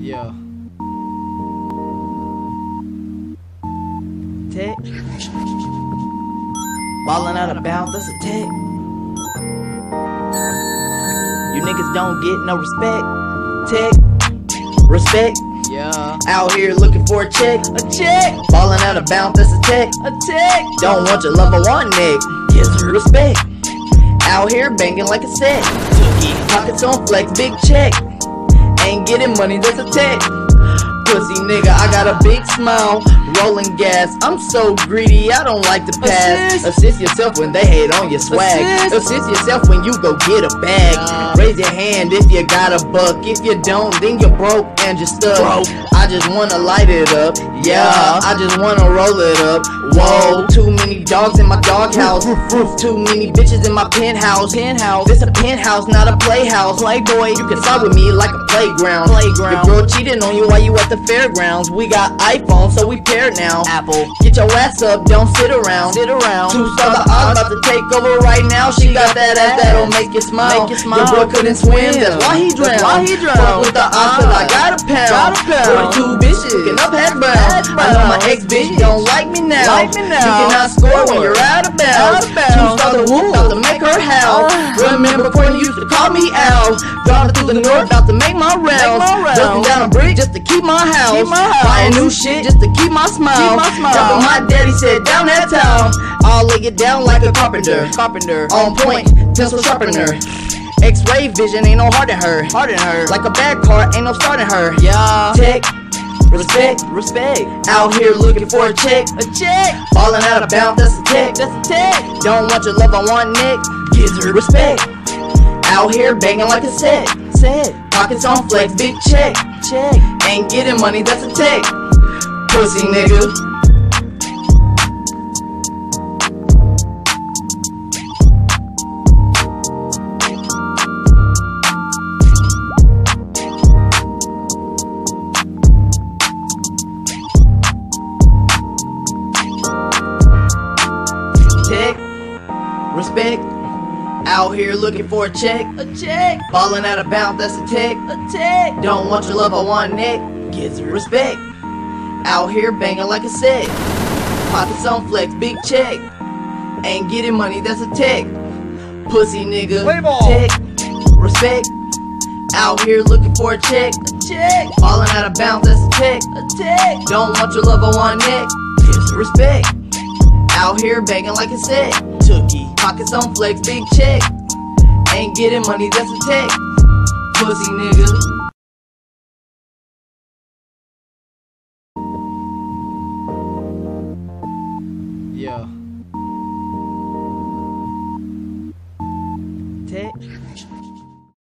Yeah. Tech. Ballin' out of bounds, that's a tech. You niggas don't get no respect. Tech. Respect. Yeah. Out here looking for a check. A check. Ballin' out of bounds, that's a tech. A tech. Don't want your love, I want neck. Yes, respect. Out here banging like a set. Pockets on flex, big check. Ain't getting money, that's a tech. Pussy nigga, I got a big smile, rolling gas. I'm so greedy, I don't like to pass. Assist yourself when they hate on your swag. Assist yourself when you go get a bag. Raise your hand if you got a buck. If you don't, then you're broke and you're stuck. I just wanna light it up, yeah. I just wanna roll it up. Whoa, too many dogs in my doghouse. Too many bitches in my penthouse. This a penthouse, not a playhouse. Playboy, you can side with me like a playground. Your girl cheating on you while you at the fairgrounds. We got iPhone, so we paired now. Apple, get your ass up, don't sit around. Two star the odds about to take over right now. She got that ass that'll make you smile. Your boy couldn't swim, that's why he drowned. Fuck with the odds, cause I got a pound. 42 bitches, cooking up hash brown. I know my ex bitch don't like me now. You cannot score when you're out of bounds. 2 star the woo, about to make her howl. Remember Courtney used to call me Al. Driving through the north, about to make my rounds. Busting down a brick just to keep my house. Buying new shit just to keep my smile. Dropping my daddy said down that town. I'll lay it down like a carpenter. On point, pencil sharpener. X-ray vision, ain't no heart in her. Like a bad car, ain't no starting her. Yeah. Tech. Respect. Out here looking for a check. Ballin' out of bounds, that's a tech. Don't want your love, I want neck. Gives her respect. Out here banging like a set. Pockets on flex, big check. Ain't getting money, that's a tech. Pussy nigga. Tech. Respect. Out here looking for a check. Ballin' out of bounds, that's a tech. Don't want your love, I want neck. Gives her respect. Out here banging like a set. Pockets on flex, big check. Ain't getting money, that's a tech. Pussy nigga. Tech. Respect. Out here looking for a check. Ballin' out of bounds, that's a tech. Don't want your love, I want neck. Gives her respect. Out here banging like a set. Pockets on flex, big check. Ain't getting money, that's a tech. Pussy nigga. Yeah. Tech.